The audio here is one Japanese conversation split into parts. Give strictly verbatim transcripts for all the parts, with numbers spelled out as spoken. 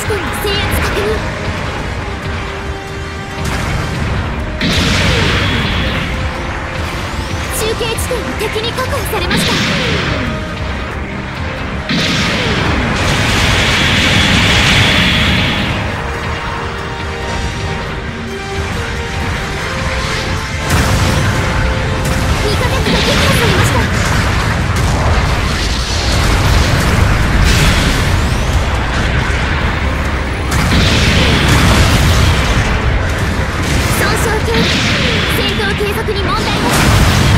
点の制圧確認。中継地点を敵に確保されました。味方機が撃破されました。損傷系戦闘継続に問題なし。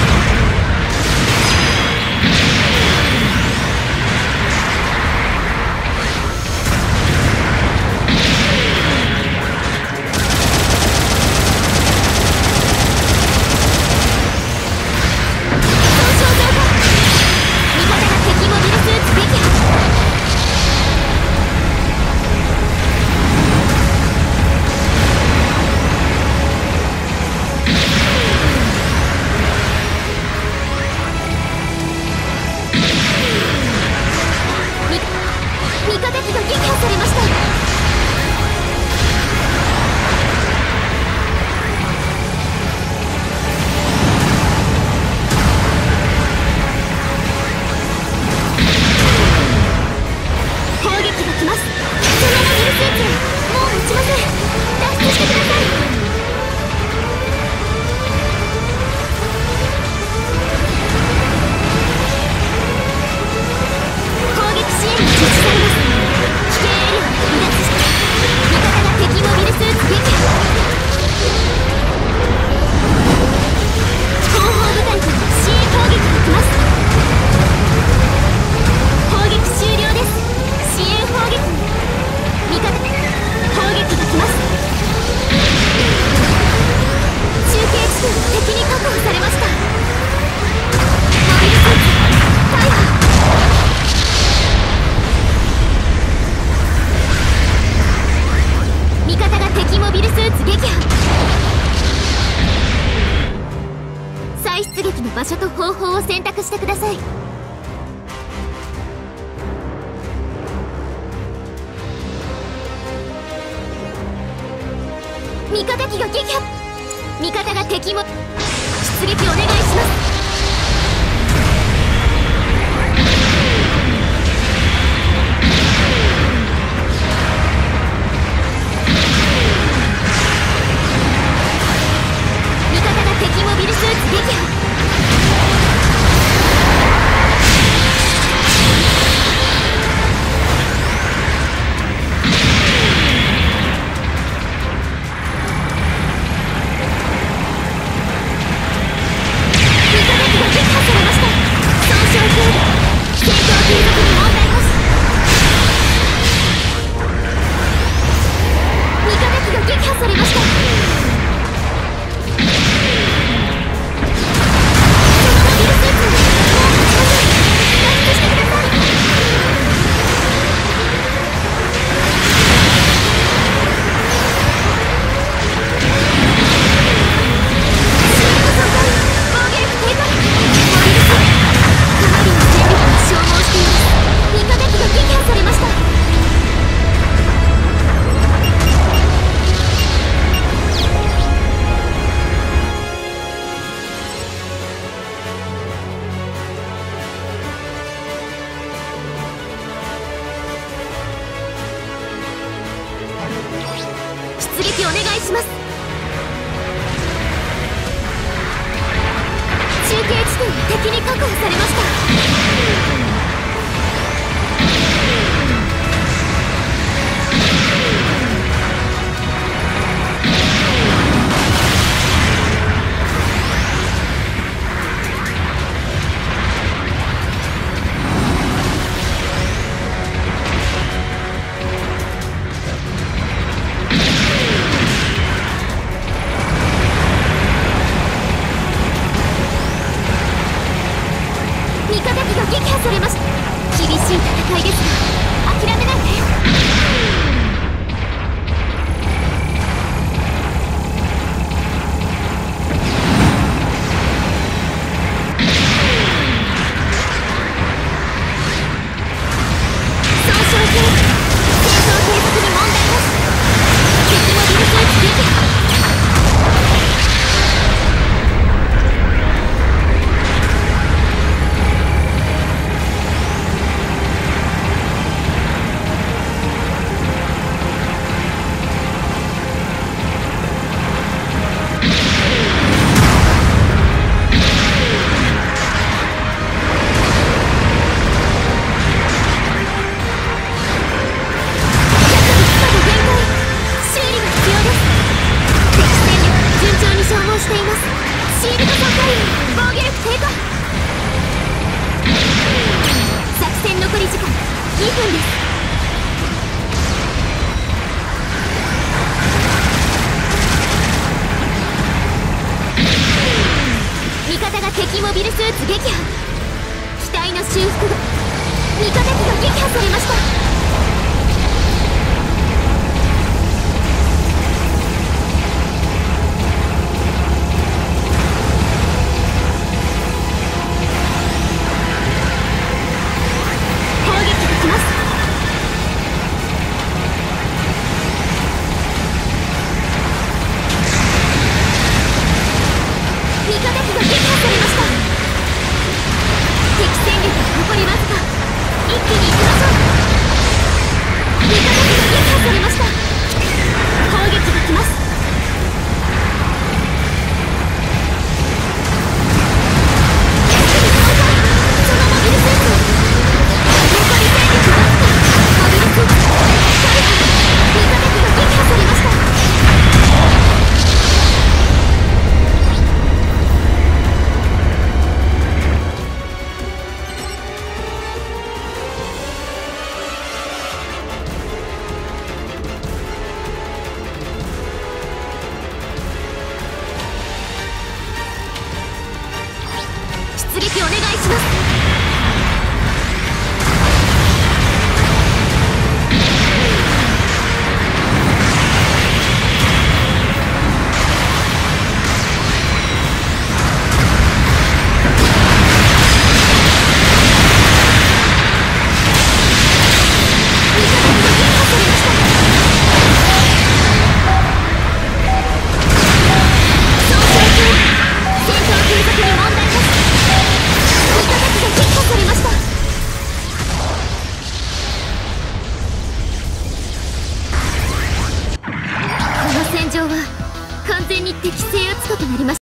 場所と方法を選択してください。味方機が撃破。味方が敵も出撃お願いします。敵モビルスーツ撃破。出撃お願いします。中継地点が敵に確保されました。味方機が撃破されました。厳しい戦いですが諦めないで。損傷系戦闘継続に問題撃破。機体の修復が味方機が撃破されました。出撃お願いします。戦場は完全に敵制圧下となりました。